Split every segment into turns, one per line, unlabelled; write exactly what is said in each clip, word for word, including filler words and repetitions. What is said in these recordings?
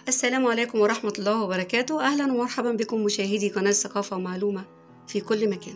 السلام عليكم ورحمة الله وبركاته. أهلا ومرحبا بكم مشاهدي قناة ثقافة ومعلومة في كل مكان.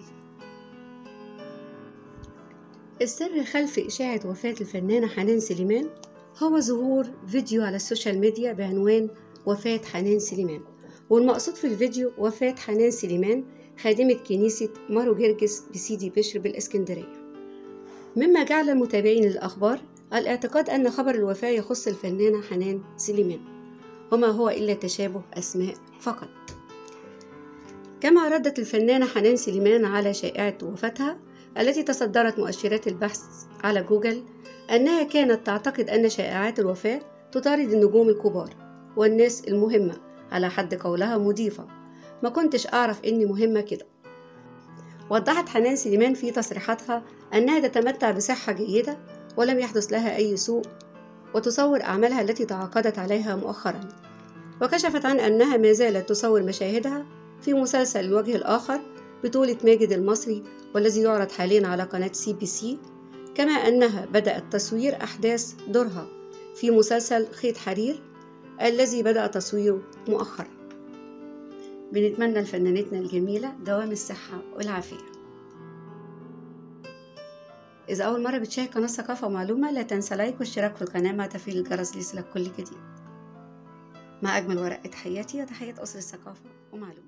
السر خلف إشاعة وفاة الفنانة حنان سليمان هو ظهور فيديو على السوشيال ميديا بعنوان وفاة حنان سليمان، والمقصود في الفيديو وفاة حنان سليمان خادمة كنيسة مارو جرجس بسيدي بشر بالإسكندرية، مما جعل المتابعين للأخبار الاعتقاد أن خبر الوفاة يخص الفنانة حنان سليمان، وما هو إلا تشابه أسماء فقط. كما ردت الفنانة حنان سليمان على شائعة وفاتها التي تصدرت مؤشرات البحث على جوجل أنها كانت تعتقد أن شائعات الوفاة تطارد النجوم الكبار والناس المهمة، على حد قولها مضيفة: ما كنتش أعرف إني مهمة كده. وضحت حنان سليمان في تصريحاتها أنها تتمتع بصحة جيدة ولم يحدث لها أي سوء، وتصور أعمالها التي تعاقدت عليها مؤخرا، وكشفت عن أنها ما زالت تصور مشاهدها في مسلسل الوجه الآخر بطولة ماجد المصري والذي يعرض حاليا على قناة سي بي سي، كما أنها بدأت تصوير أحداث دورها في مسلسل خيط حرير الذي بدأ تصويره مؤخرا. بنتمنى لفنانتنا الجميلة دوام الصحة والعافية. إذا أول مرة بتشاهد قناة ثقافة ومعلومة لا تنسى لايك واشتراك في القناة مع تفعيل الجرس ليصلك كل جديد. مع أجمل ورقة حياتي وتحية أسرة الثقافة ومعلومة.